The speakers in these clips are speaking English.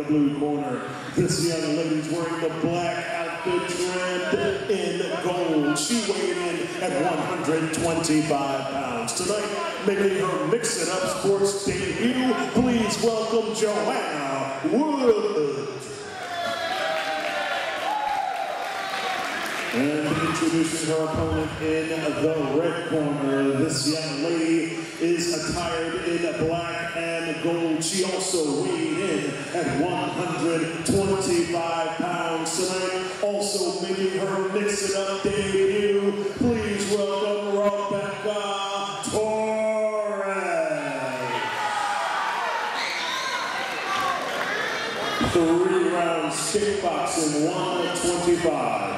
blue corner. This young lady's wearing the black outfit trimmed in gold. She weighed in at 125 pounds. Tonight, making her Mix It Up Sports debut, please welcome Joanna Wood. And introducing her opponent in the red corner, this young lady is attired in black and gold. She also weighed in at 125 pounds tonight. Also making her Mix It Up debut, please welcome Torres. 3 rounds kickboxing, 125.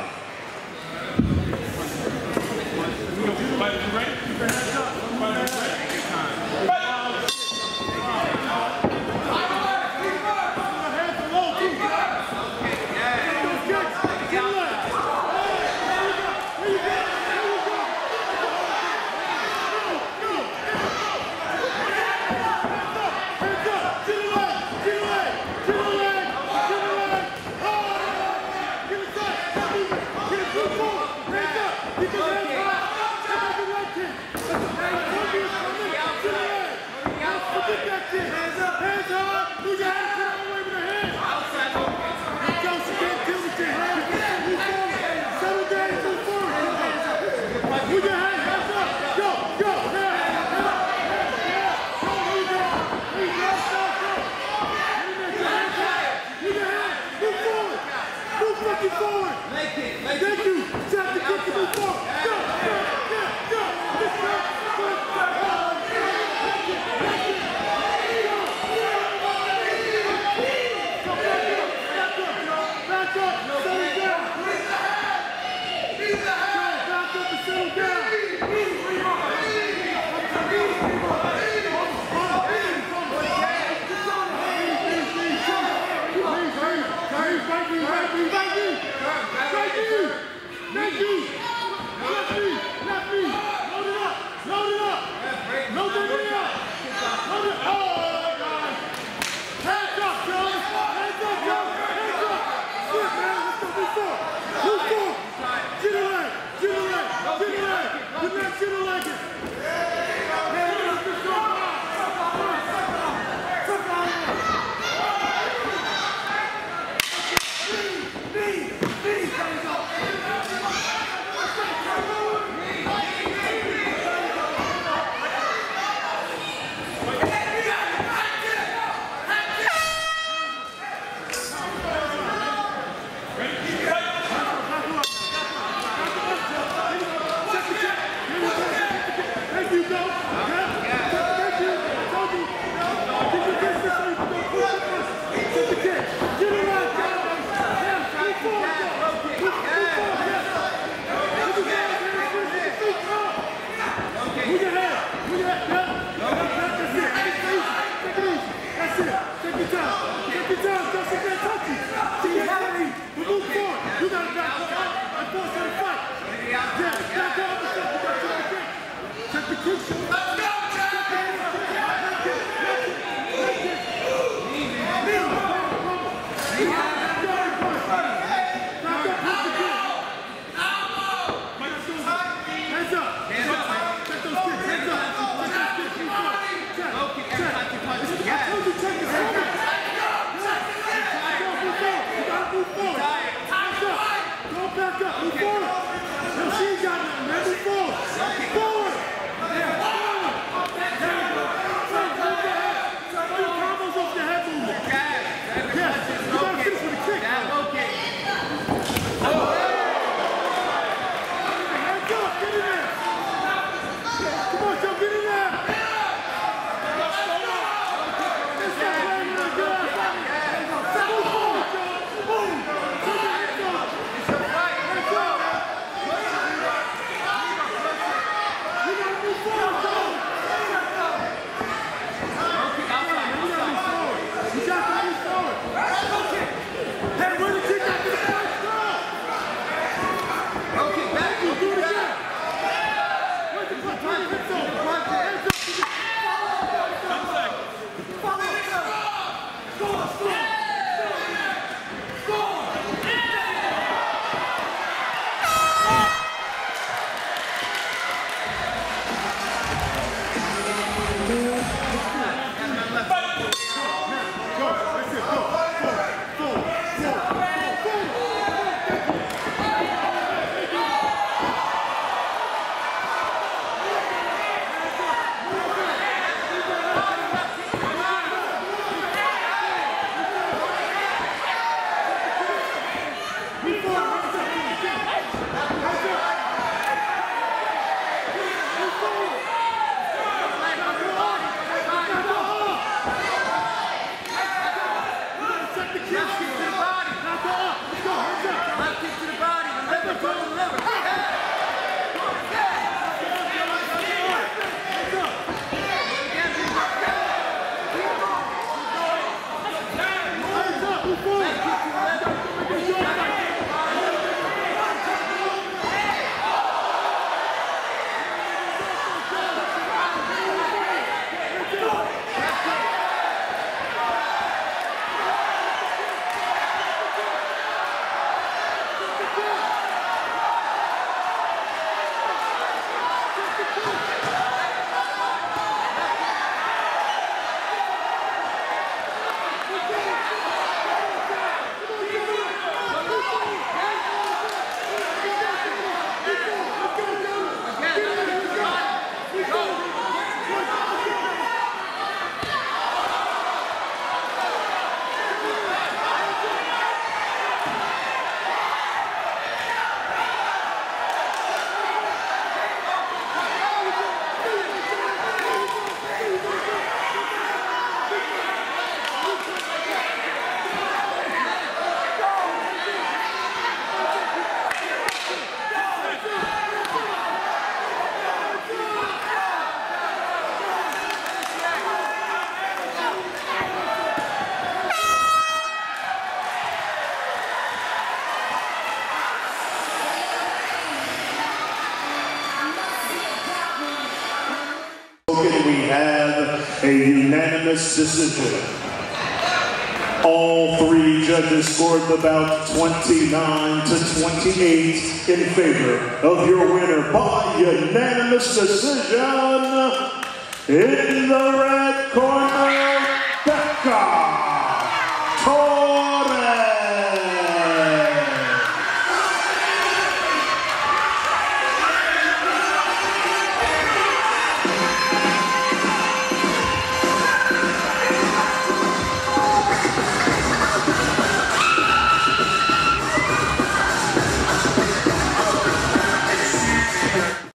We have a unanimous decision. All three judges scored the bout 29-28 in favor of your winner by unanimous decision in the red corner.